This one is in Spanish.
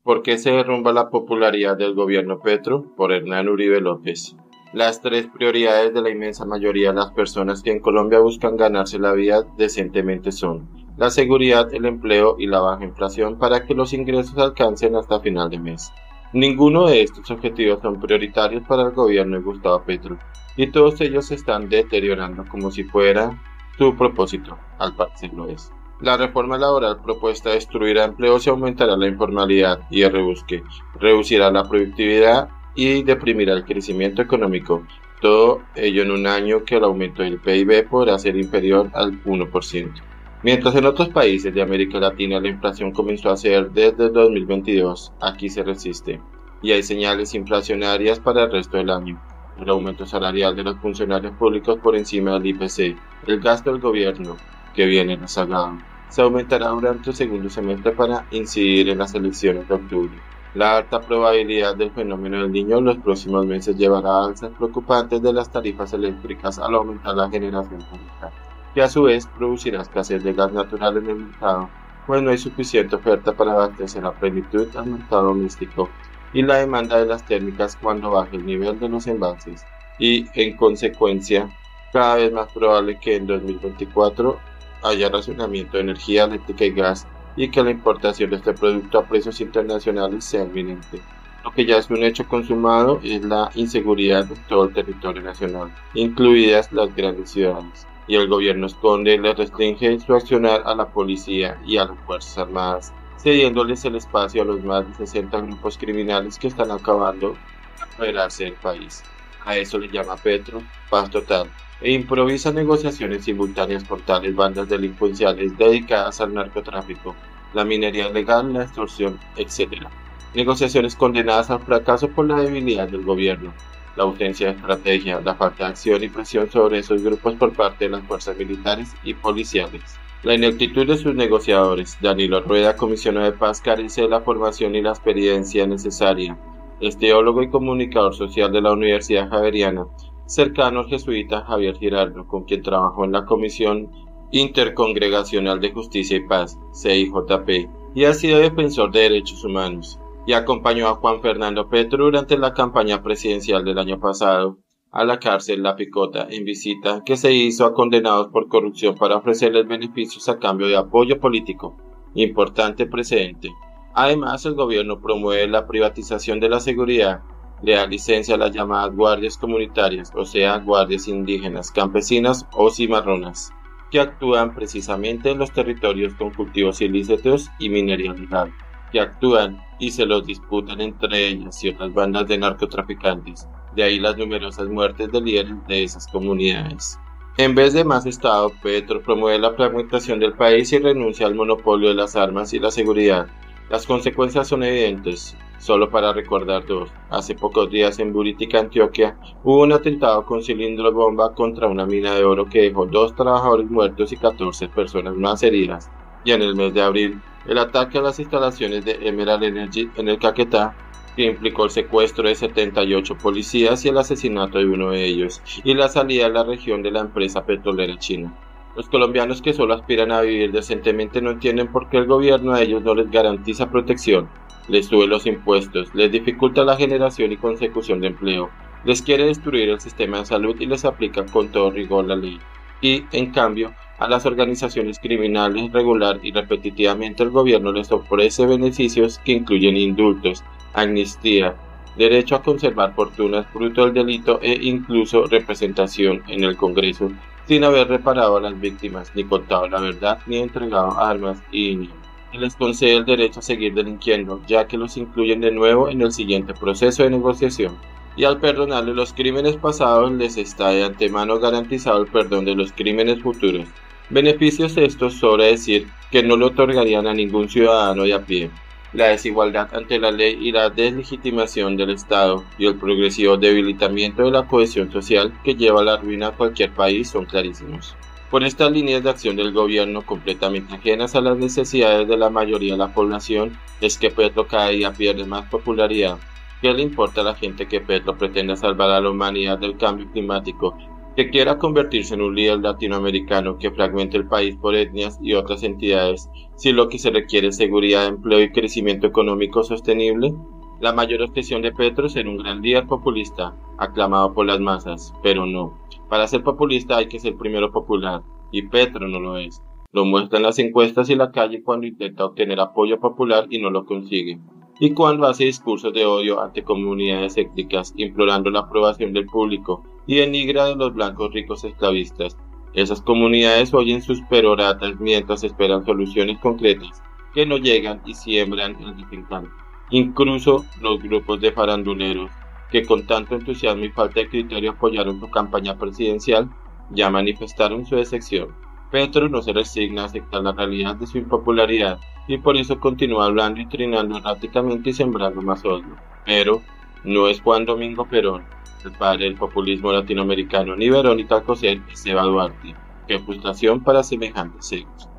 ¿Por qué se derrumba la popularidad del gobierno Petro? Por Hernán Uribe López. Las tres prioridades de la inmensa mayoría de las personas que en Colombia buscan ganarse la vida decentemente son la seguridad, el empleo y la baja inflación para que los ingresos alcancen hasta final de mes. Ninguno de estos objetivos son prioritarios para el gobierno de Gustavo Petro y todos ellos se están deteriorando como si fuera su propósito, al parecer lo es. La reforma laboral propuesta destruirá empleos y aumentará la informalidad y el rebusque, reducirá la productividad y deprimirá el crecimiento económico, todo ello en un año que el aumento del PIB podrá ser inferior al 1%. Mientras en otros países de América Latina la inflación comenzó a ser desde el 2022, aquí se resiste, y hay señales inflacionarias para el resto del año. El aumento salarial de los funcionarios públicos por encima del IPC, el gasto del gobierno, que viene rezagado, se aumentará durante el segundo semestre para incidir en las elecciones de octubre. La alta probabilidad del fenómeno del Niño en los próximos meses llevará a alzas preocupantes de las tarifas eléctricas al aumentar la generación pública, que a su vez producirá escasez de gas natural en el mercado, pues no hay suficiente oferta para abastecer a plenitud al mercado doméstico y la demanda de las térmicas cuando baje el nivel de los embalses, y en consecuencia, cada vez más probable que en 2024 haya racionamiento de energía eléctrica y gas y que la importación de este producto a precios internacionales sea inminente. Lo que ya es un hecho consumado es la inseguridad de todo el territorio nacional, incluidas las grandes ciudades, y el gobierno esconde y le restringe su accionar a la policía y a las Fuerzas Armadas, cediéndoles el espacio a los más de 60 grupos criminales que están acabando de apoderarse del país. A eso le llama Petro paz total, e improvisa negociaciones simultáneas con tales bandas delincuenciales dedicadas al narcotráfico, la minería ilegal, la extorsión, etc. Negociaciones condenadas al fracaso por la debilidad del gobierno, la ausencia de estrategia, la falta de acción y presión sobre esos grupos por parte de las fuerzas militares y policiales. La ineptitud de sus negociadores. Danilo Rueda, comisionado de paz, carece de la formación y la experiencia necesaria. Es teólogo y comunicador social de la Universidad Javeriana, cercano al jesuita Javier Giraldo, con quien trabajó en la Comisión Intercongregacional de Justicia y Paz, CIJP, y ha sido defensor de derechos humanos, y acompañó a Juan Fernando Petro durante la campaña presidencial del año pasado a la cárcel La Picota en visita que se hizo a condenados por corrupción para ofrecerles beneficios a cambio de apoyo político. Importante precedente. Además, el gobierno promueve la privatización de la seguridad, le da licencia a las llamadas guardias comunitarias, o sea, guardias indígenas, campesinas o cimarronas, que actúan precisamente en los territorios con cultivos ilícitos y minería ilegal, que actúan y se los disputan entre ellas y otras bandas de narcotraficantes, de ahí las numerosas muertes de líderes de esas comunidades. En vez de más Estado, Petro promueve la fragmentación del país y renuncia al monopolio de las armas y la seguridad. Las consecuencias son evidentes, solo para recordar dos. Hace pocos días en Buritica, Antioquia, hubo un atentado con cilindro bomba contra una mina de oro que dejó 2 trabajadores muertos y 14 personas más heridas. Y en el mes de abril, el ataque a las instalaciones de Emerald Energy en el Caquetá, que implicó el secuestro de 78 policías y el asesinato de uno de ellos, y la salida de la región de la empresa petrolera china. Los colombianos que solo aspiran a vivir decentemente no entienden por qué el gobierno a ellos no les garantiza protección, les sube los impuestos, les dificulta la generación y consecución de empleo, les quiere destruir el sistema de salud y les aplica con todo rigor la ley. Y, en cambio, a las organizaciones criminales regular y repetitivamente el gobierno les ofrece beneficios que incluyen indultos, amnistía, derecho a conservar fortunas fruto del delito e incluso representación en el Congreso, sin haber reparado a las víctimas, ni contado la verdad, ni entregado armas y dinero. Y les concede el derecho a seguir delinquiendo, ya que los incluyen de nuevo en el siguiente proceso de negociación. Y al perdonarle los crímenes pasados, les está de antemano garantizado el perdón de los crímenes futuros. Beneficios estos sobra decir que no lo otorgarían a ningún ciudadano de a pie. La desigualdad ante la ley y la deslegitimación del Estado y el progresivo debilitamiento de la cohesión social que lleva a la ruina a cualquier país son clarísimos. Por estas líneas de acción del gobierno completamente ajenas a las necesidades de la mayoría de la población es que Petro cada día pierde más popularidad. ¿Qué le importa a la gente que Petro pretenda salvar a la humanidad del cambio climático? Que quiera convertirse en un líder latinoamericano que fragmente el país por etnias y otras entidades, si lo que se requiere es seguridad, empleo y crecimiento económico sostenible. La mayor obsesión de Petro es ser un gran líder populista, aclamado por las masas, pero no. Para ser populista hay que ser primero popular, y Petro no lo es. Lo muestra en las encuestas y la calle cuando intenta obtener apoyo popular y no lo consigue. Y cuando hace discursos de odio ante comunidades étnicas, implorando la aprobación del público, y denigra de los blancos ricos esclavistas. Esas comunidades oyen sus peroratas mientras esperan soluciones concretas, que no llegan y siembran el desencanto. Incluso los grupos de faranduleros, que con tanto entusiasmo y falta de criterio apoyaron su campaña presidencial, ya manifestaron su decepción. Petro no se resigna a aceptar la realidad de su impopularidad y por eso continúa hablando y trinando erráticamente y sembrando más odio. Pero no es Juan Domingo Perón, el padre del populismo latinoamericano, ni Verónica Alcocer, ni Eva Duarte. Qué frustración para semejantes egos.